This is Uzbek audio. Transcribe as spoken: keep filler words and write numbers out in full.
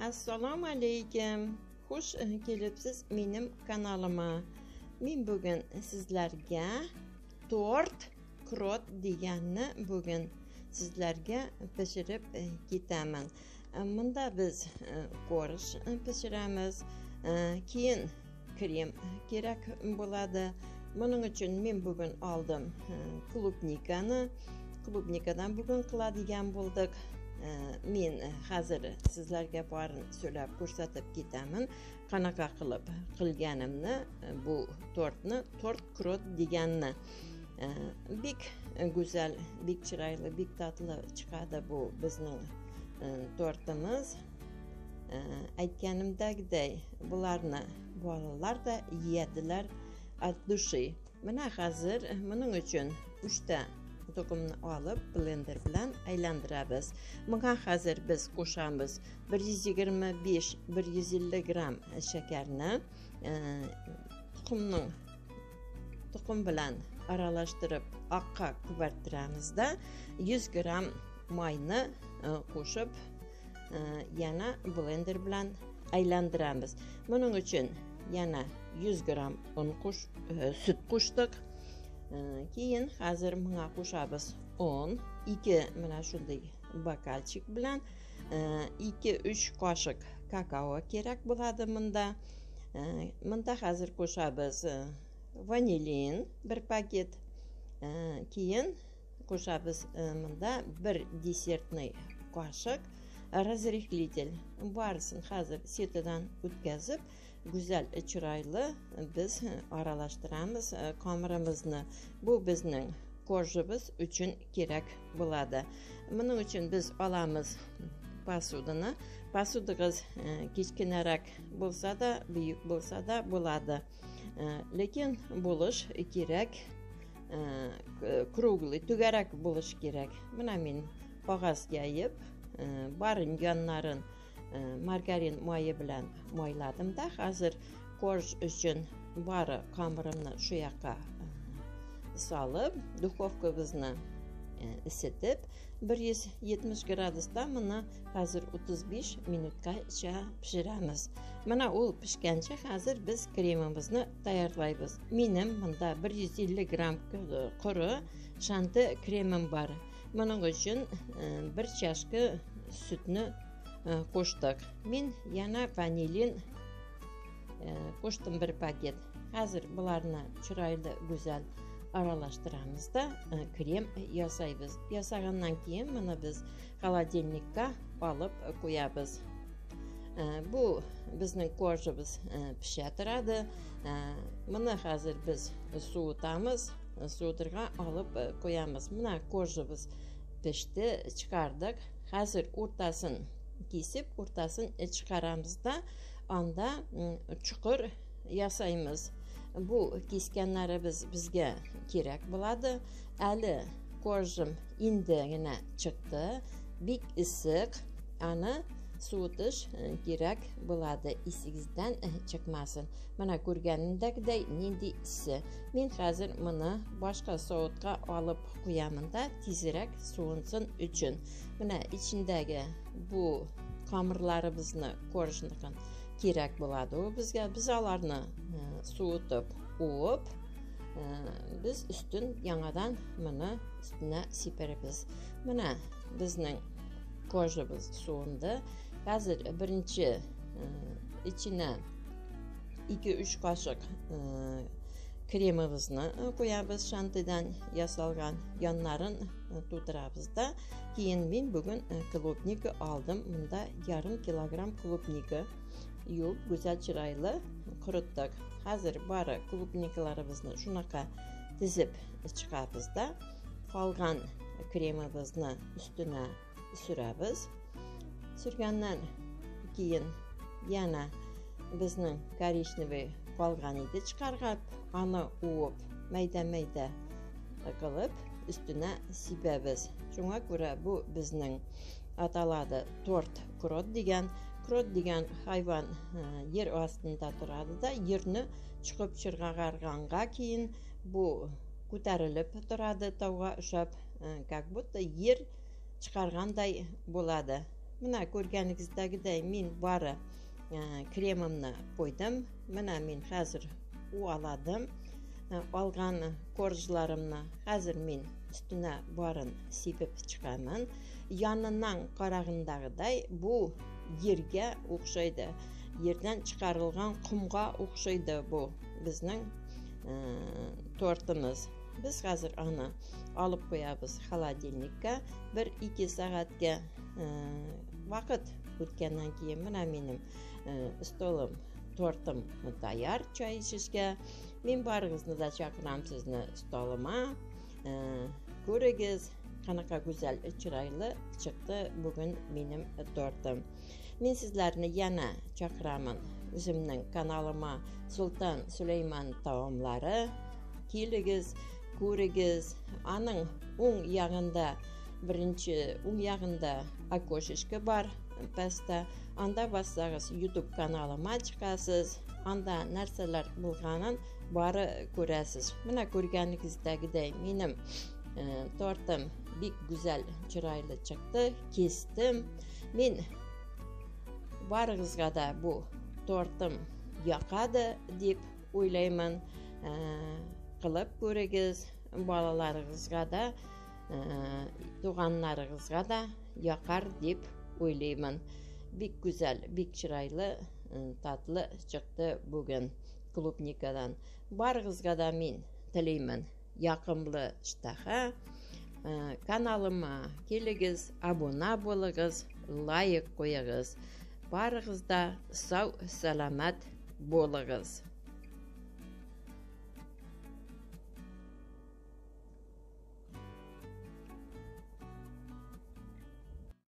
Assalomu alaykum. Xush kelibsiz mening kanalıma. Men bugun sizlarga tort krot deganni bugun sizlarga pishirib ketaman. Bunda biz qorish pishiramiz, keyin krem kerak bo'ladi. Buning uchun men bugun oldim klubnikani. Klubnikadan bugun qiladigan bo'ldik. Men hozir sizlarga borini so'lab ko'rsatib ketaman. Qanaqa qilib qilganimni, bu tortni, tort krot deganni. Bek go'zal, bek chiroyli, bek tatli chiqadi bu bizning tortimiz. Aytganimdagidek, bularni bolalar da yeyadilar от души. Mana hozir buning uchun uchta tuxumni olib blender bilan aylantiramiz. Bunga hozir biz qo'shamiz bir yuz yigirma besh bir yuz ellik gram shakarni tuxumning tuxum bilan aralashtirib oqqa ko'partiramizda yuz gram mayni qo'shib yana blender bilan aylantiramiz. Buning uchun yana yuz gram un qo'sh sut qo'shdik. Keyin hozir bunga qo'shamiz un, ikki mana shunday bokalchik bilan ikki uch qoshiq kakao kerak bo'ladi bunda. Bunda hozir qo'shamiz vanilin bir paket. Keyin qo'shamiz bunda bir desertniy qoshiq razrихлитель. Barisini hozir setidan o'tkazib güzel, chiroyli biz aralashtiramiz komirimizni. Bu bizning korjimiz uchun kerak bo'ladi. Buning uchun biz olamiz posudani. Posudangiz kichkinaroq bo'lsa da, buyuk bo'lsa da bo'ladi. Lekin bo'lish kerak, kruglый, tugarak bo'lish kerak. Mana men qog'ozga yeb, barin yonlarin margarin moyi bilan moyladim-da. Hozir korj uchun bari komirimni shu yoqqa solib, duxovkamizni isitib bir yuz yetmish gradusda buni hozir o'ttiz besh minutgacha pishiramiz. Mana u pishgancha hozir biz kremimizni tayyorlaymiz. Mening bunda bir yuz ellik gram quri shanti kremim bor. Buning uchun bir chashka sutni qo'shdik. Men yana vanilin qo'shdim bir paket. Hozir bularni chiroyli, go'zal aralashtiramizda krem yasaymiz. Yasagandan keyin mana biz xolodilnikka olib qo'yamiz. Bu bizning korjimiz pisha turadi. Buni hozir biz sovutamiz, sovutirga olib qo'yamiz. Mana korjimiz pishdi, chiqardik. Hozir o'rtasini kesib, o'rtasini chiqaramizda, onda chuqur yasaymiz. Bu kesganlarimiz bizga kerak bo'ladi. Ali korjim indagina chiqdi, bek issiq, ani sovutish kerak bo'ladi, isingizdan chiqmasin. Mana ko'rganimdagidek nindi isi. Men hozir buni boshqa sovuqqa olib qo'yaman-da, tezroq sovinsin uchun. Mana ichindagi bu komirlarimizni ko'rishniqin kerak bo'ladi. U bizga biz ularni sovutib, o'p, biz ustin yangadan buni ustuna sepiramiz. Mana bizning korjimiz sovindi. Hozir birinchi ichine ikki uch qoshiq kremimizni qo'yamiz, shantidan yasalgan yonlarin to'ldiramizda. Keyin men bugun klubnika oldim. Bunda yarim kilogram klubnika yuvib, go'zal chiroyli quritdik. Hozir bari klubnikalarimizni shunaqa tizib chiqamizda. Qolgan kremimizni ustuna suramiz. Surgandan keyin yana bizning korishniy qolgan edi, chiqarib, ani o'p, mayda-mayda qilib ustuna sepamiz. Shunga ko'ra bu bizning ataladi tort krot degan. Krot degan hayvon yer ostida turadi-da, yerni chiqib chirg'ag'arganga keyin bu ko'tarilib turadi, tog'a ushab, как будто yer chiqarganday bo'ladi. Мына көргәнегездәгедәй мин бары кремымны қойдым. Мына мин хәзер уаладым. Алган коржларымны хәзер мин өстенә барын сипеп чыгамын. Янынан карагындагыдай бу ергә охшайды. Yerden çıkarılgan kumga okşaydı bu bizning tortimiz. Biz hozir аны olib qo'yamiz холодильникка. bir ikki soatga vaqt o'tgandan keyin mana mening stolim tortim tayyor choy ichishga. Men baringizni da chaqiraman sizni stolima. Ko'ringiz qanaqa go'zal chiroyli chiqdi bugun mening tortim. Men sizlarni yana chaqiraman o'zimning kanalıma Sultan Süleyman taomlari. Keligiz, ko'ringiz. Aning o'ng yog'ida birinchi o'ng yog'ida okoshichka bor pastda. Anda bassangiz YouTube kanalıma chiqasiz. Anda narsalar bo'lganin bari ko'rasiz. Mana ko'rganingizdagidek mening tortim bek go'zal chiroyli chiqdi. Kesdim. Men barig'izga da bu tortim yoqadi deb o'ylayman. Qilib ko'ringiz. Balalaringizga da, tug'anlaringizga da yoqar deb o'ylayman. Bek go'zal, bek chiroyli, tatli chiqdi bugun klubnikadan. Barig'izga da men tilayman yoqimli ishtaha. Kanalıma keligiz, abuna bo'ligiz, like qo'yigiz. Barig'izda sog' salomat bo'ligiz.